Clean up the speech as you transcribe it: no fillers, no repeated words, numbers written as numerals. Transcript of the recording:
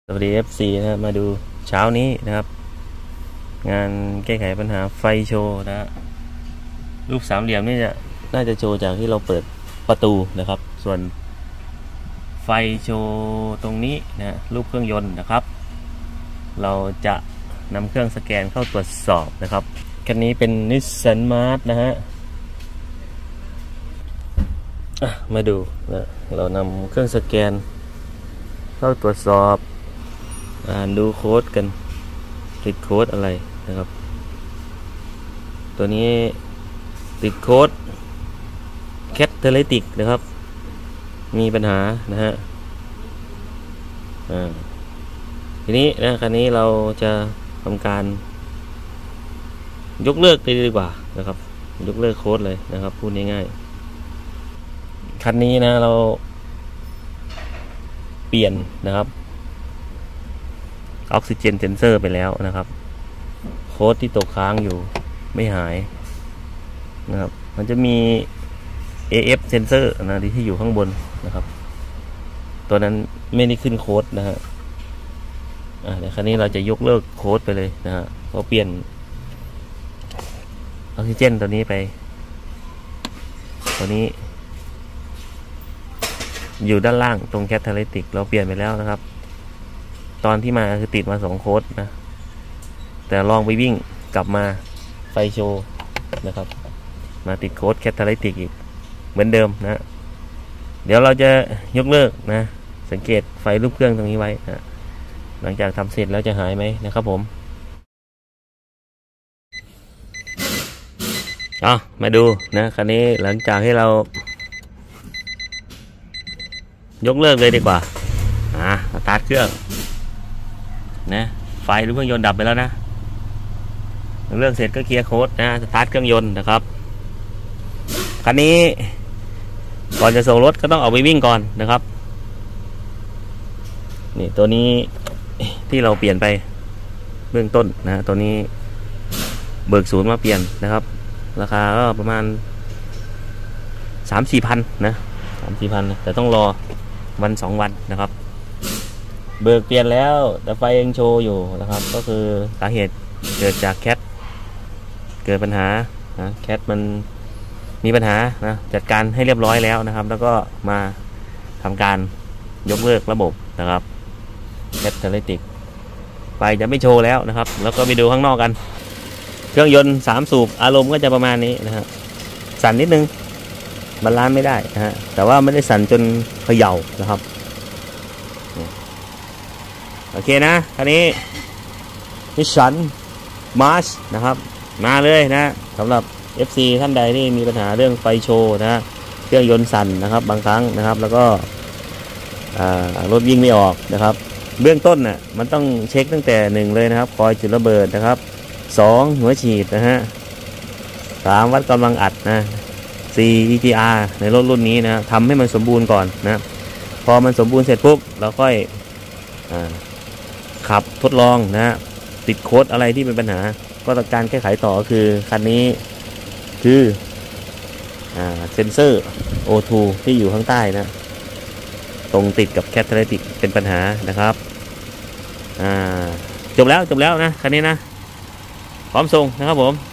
สวัสดี FC นะครับมาดูเช้านี้นะครับงานแก้ไขปัญหาไฟโชว์นะฮะรูปสามเหลี่ยมนี่น่าจะโชว์จากที่เราเปิดประตูนะครับส่วนไฟโชว์ตรงนี้นะรูปเครื่องยนต์นะครับเราจะนำเครื่องสแกนเข้าตรวจสอบนะครับคันนี้เป็น Nissan March นะฮะมาดูนะเรานำเครื่องสแกนเข้าตรวจสอบดูโค้ดกันติดโค้ดอะไรนะครับตัวนี้ติดโค้ด Catalytic นะครับมีปัญหานะฮะทีนี้นะคันนี้เราจะทำการยกเลิกดีกว่านะครับยกเลิกโค้ดเลยนะครับพูดง่ายๆคันนี้นะเราเปลี่ยนนะครับออกซิเจนเซนเซอร์ไปแล้วนะครับโค้ดที่ตกค้างอยู่ไม่หายนะครับมันจะมี AF เซนเซอร์นะที่อยู่ข้างบนนะครับตัวนั้นไม่ได้ขึ้นโค้ดนะฮะในครั้นี้เราจะยกเลิกโค้ดไปเลยนะฮะเราเปลี่ยนออกซิเจนตัวนี้ไปตัวนี้อยู่ด้านล่างตรงแคทาลิติกเราเปลี่ยนไปแล้วนะครับตอนที่มาคือติดมา2โค้ดนะแต่ลองไปวิ่งกลับมาไฟโชว์นะครับมาติดโค้ดแคทาลิติกอีกเหมือนเดิมนะเดี๋ยวเราจะยกเลิกนะสังเกตไฟรูปเครื่องตรงนี้ไว้นะหลังจากทำเสร็จแล้วจะหายไหมนะครับผมมาดูนะคันนี้หลังจากที่เรายกเลิกเลยดีกว่าสตาร์ทเครื่องนะไฟรูปเครื่องยนต์ดับไปแล้วนะเรื่องเสร็จก็เคลียร์โค้ดนะสตาร์ทเครื่องยนต์นะครับคันนี้ก่อนจะส่งรถก็ต้องเอาไปวิ่งก่อนนะครับนี่ตัวนี้ที่เราเปลี่ยนไปเบื้องต้นนะตัวนี้เบิกศูนย์มาเปลี่ยนนะครับราคาก็ประมาณ 3-4 พันนะ 3-4 พันแต่ต้องรอวัน2วันนะครับเบิกเปลี่ยนแล้วแต่ไฟยังโชว์อยู่นะครับก็คือสาเหตุเกิดจากแคทเกิดปัญหาแคทมันมีปัญหานะจัดการให้เรียบร้อยแล้วนะครับแล้วก็มาทำการยกเลิกระบบนะครับแคทาลิติกไฟจะไม่โชว์แล้วนะครับแล้วก็ไปดูข้างนอกกันเครื่องยนต์3สูบอารมณ์ก็จะประมาณนี้นะฮะสั่นนิดนึงบาลานซ์ไม่ได้นะฮะแต่ว่าไม่ได้สั่นจนเขย่านะครับโอเคนะคันนี้Nissan March นะครับมาเลยนะสำหรับ FC ท่านใดที่มีปัญหาเรื่องไฟโชว์นะเครื่องยนต์สั่นนะครับบางครั้งนะครับแล้วก็รถวิ่งไม่ออกนะครับเบื้องต้นน่ะมันต้องเช็คตั้งแต่1เลยนะครับคอยจุดระเบิดนะครับ2หัวฉีดนะฮะ3วัดกำลังอัดนะ4 EGR ในรถรุ่นนี้นะทำให้มันสมบูรณ์ก่อนนะพอมันสมบูรณ์เสร็จปุ๊บเราค่อยขับทดลองนะติดโค้ดอะไรที่เป็นปัญหาก็ต้องการแก้ไขต่อคือคันนี้คือเซนเซอร์ O2 ที่อยู่ข้างใต้นะตรงติดกับแคทาลิติกเป็นปัญหานะครับจบแล้วนะคันนี้นะพร้อมส่งนะครับผม